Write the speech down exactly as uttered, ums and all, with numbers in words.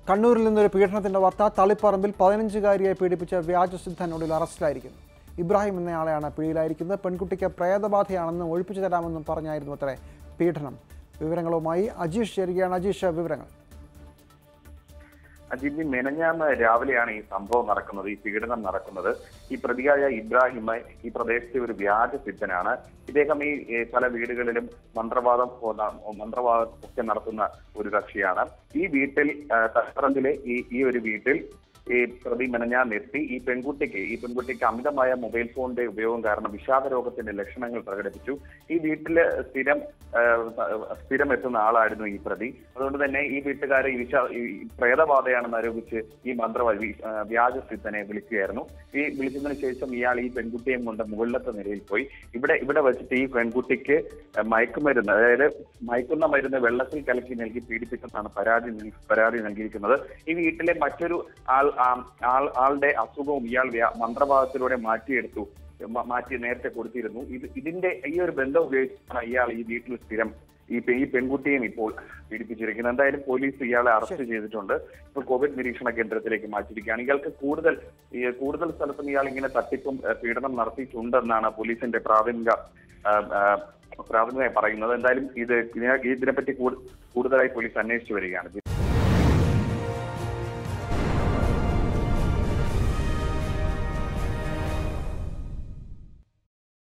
കണ്ണൂരിൽ നിന്നൊരു പീഡനത്തിന്റെ വാർത്ത. തളിപ്പറമ്പിൽ പതിനഞ്ചുകാരിയെ പീഡിപ്പിച്ച വ്യാജസിദ്ധനൊടുവിൽ അറസ്റ്റിലായിരിക്കുന്നു. ഇബ്രാഹിം എന്നയാളെയാണ് പിടിയിലായിരിക്കുന്നത്. പെൺകുട്ടിക്ക് പ്രേതബാധയാണെന്നും ഒഴിപ്പിച്ചു തരാമെന്നും പറഞ്ഞായിരുന്നു അത്രേ പീഡനം. വിവരങ്ങളുമായി അജീഷ് ചേരുകയാണ്. അജീഷ്, വിവരങ്ങൾ. അജിബി, മെനഞ്ഞാന്ന് രാവിലെയാണ് ഈ സംഭവം നടക്കുന്നത്, ഈ പീഡനം നടക്കുന്നത്. ഈ പ്രതിയായ ഇബ്രാഹിം ഈ പ്രദേശത്തെ ഒരു വ്യാജ സിദ്ധനാണ്. ഇദ്ദേഹം ഈ പല വീടുകളിലും മന്ത്രവാദം മന്ത്രവാദം ഒക്കെ നടത്തുന്ന ഒരു കക്ഷിയാണ്. ഈ വീട്ടിൽ തളിപ്പറമ്പിലെ ഈ ഈ ഒരു വീട്ടിൽ ഈ പ്രതി മെനഞ്ഞാന്നെത്തി ഈ പെൺകുട്ടിക്ക് ഈ പെൺകുട്ടിക്ക് അമിതമായ മൊബൈൽ ഫോണിന്റെ ഉപയോഗം കാരണം വിഷാദ രോഗത്തിന്റെ ലക്ഷണങ്ങൾ പ്രകടിപ്പിച്ചു. ഈ വീട്ടില് സ്ഥിരം സ്ഥിരം എത്തുന്ന ആളായിരുന്നു ഈ പ്രതി. അതുകൊണ്ട് തന്നെ ഈ വീട്ടുകാരെ ഈ വിഷ പ്രേതബാധയാണെന്ന് ആരോപിച്ച് ഈ മന്ത്രവാദി വ്യാജ സിദ്ധനെ വിളിക്കുകയായിരുന്നു. ഈ വിളിച്ചതിന് ശേഷം ഇയാൾ ഈ പെൺകുട്ടിയെയും കൊണ്ട് മുകളിലത്തെ നിലയിൽ പോയി. ഇവിടെ ഇവിടെ വെച്ചിട്ട് ഈ പെൺകുട്ടിക്ക് മയക്കുമരുന്ന്, അതായത് മയക്കുന്ന മരുന്ന് വെള്ളത്തിൽ കലക്കി നൽകി പീഡിപ്പിച്ചെന്നാണ് പരാതി പരാതി നൽകിയിരിക്കുന്നത്. ഈ വീട്ടിലെ മറ്റൊരു ആൾ ആൾ ആളുടെ അസുഖവും ഇയാൾ മന്ത്രവാദത്തിലൂടെ മാറ്റിയെടുത്തു മാറ്റി നേരത്തെ കൊടുത്തിരുന്നു. ഇത് ഇതിന്റെ ഈ ഒരു ബന്ധം ഉപയോഗിച്ചാണ് ഇയാൾ ഈ വീട്ടിൽ സ്ഥിരം ഈ ഈ പെൺകുട്ടിയും ഇപ്പോൾ പീഡിപ്പിച്ചിരിക്കുന്നത്. എന്തായാലും പോലീസ് ഇയാളെ അറസ്റ്റ് ചെയ്തിട്ടുണ്ട്. ഇപ്പോൾ കോവിഡ് നിരീക്ഷണ കേന്ദ്രത്തിലേക്ക് മാറ്റിയിരിക്കുകയാണ്. ഇയാൾക്ക് കൂടുതൽ കൂടുതൽ സ്ഥലത്തും ഇയാൾ ഇങ്ങനെ തട്ടിപ്പും പീഡനം നടത്തിയിട്ടുണ്ടെന്നാണ് പോലീസിന്റെ പ്രാഥമിക പ്രാഥമികമായി പറയുന്നത്. എന്തായാലും ഇത് ഇതിനെപ്പറ്റി കൂടുതലായി പോലീസ് അന്വേഷിച്ചു വരികയാണ്.